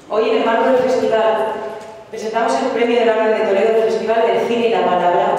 Hoy, en el marco del festival, presentamos el premio de la Orden de Toledo del Festival del Cine y la Palabra,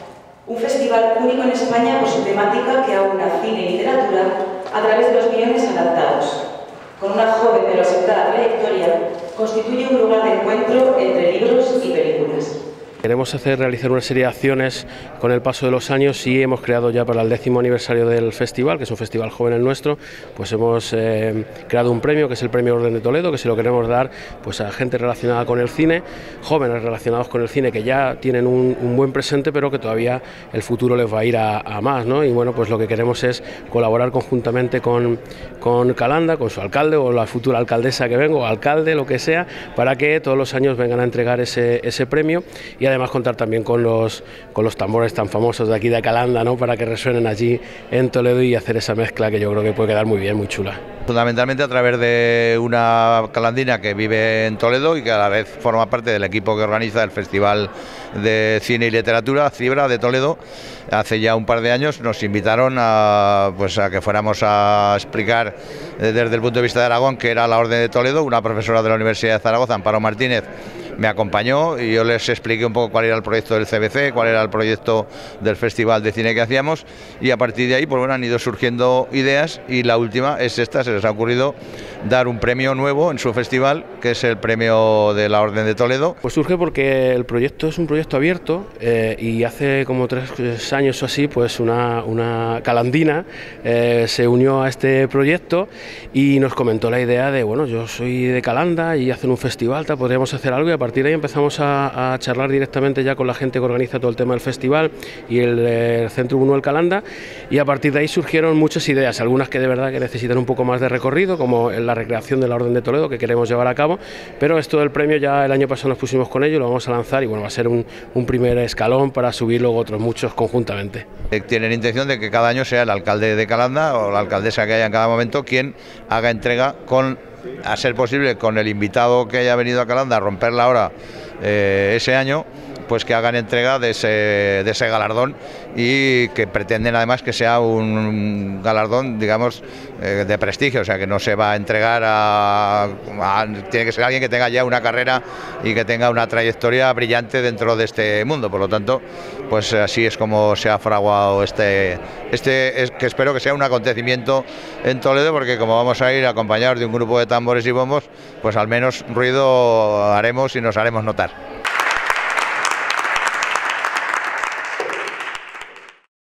un festival único en España por su temática que aúna cine y literatura a través de los guiones adaptados. Con una joven pero aceptada trayectoria, constituye un lugar de encuentro entre libros y películas. Queremos realizar una serie de acciones con el paso de los años y hemos creado ya para el 10º aniversario del festival, que es un festival joven el nuestro, pues hemos creado un premio que es el Premio Orden de Toledo, que se lo queremos dar pues a gente relacionada con el cine, jóvenes relacionados con el cine que ya tienen un buen presente pero que todavía el futuro les va a ir a más, ¿no? Y bueno, pues lo que queremos es colaborar conjuntamente con Calanda, con su alcalde o la futura alcaldesa que venga, o alcalde, lo que sea, para que todos los años vengan a entregar ese premio y además contar también con los tambores tan famosos de aquí de Calanda, ¿no? Para que resuenen allí en Toledo y hacer esa mezcla que yo creo que puede quedar muy bien, muy chula. Fundamentalmente a través de una calandina que vive en Toledo y que a la vez forma parte del equipo que organiza el Festival de Cine y Literatura, Cibra, de Toledo. Hace ya un par de años nos invitaron a que fuéramos a explicar desde el punto de vista de Aragón qué era la Orden de Toledo. Una profesora de la Universidad de Zaragoza, Amparo Martínez, me acompañó y yo les expliqué un poco cuál era el proyecto del CBC, cuál era el proyecto del Festival de Cine que hacíamos, y a partir de ahí pues bueno, han ido surgiendo ideas y la última es esta. Se les ha ocurrido dar un premio nuevo en su festival, que es el premio de la Orden de Toledo. Pues surge porque el proyecto es un proyecto abierto y hace como 3 años o así pues una calandina se unió a este proyecto y nos comentó la idea de, bueno, yo soy de Calanda y hacen un festival, podríamos hacer algo, y a partir de ahí empezamos a charlar directamente ya con la gente que organiza todo el tema del festival y el Centro 1 del Calanda, y a partir de ahí surgieron muchas ideas, algunas que de verdad que necesitan un poco más de recorrido, como la recreación de la Orden de Toledo que queremos llevar a cabo, pero esto del premio ya el año pasado nos pusimos con ello, lo vamos a lanzar y bueno, va a ser un primer escalón para subir luego otros muchos conjuntamente. Tienen intención de que cada año sea el alcalde de Calanda o la alcaldesa que haya en cada momento quien haga entrega a ser posible, con el invitado que haya venido a Calanda a romperla ahora ese año, pues que hagan entrega de ese galardón, y que pretenden además que sea un galardón, digamos, de prestigio, o sea, que no se va a entregar tiene que ser alguien que tenga ya una carrera y que tenga una trayectoria brillante dentro de este mundo. Por lo tanto, pues así es como se ha fraguado que espero que sea un acontecimiento en Toledo, porque como vamos a ir acompañados de un grupo de tambores y bombos, pues al menos ruido haremos y nos haremos notar.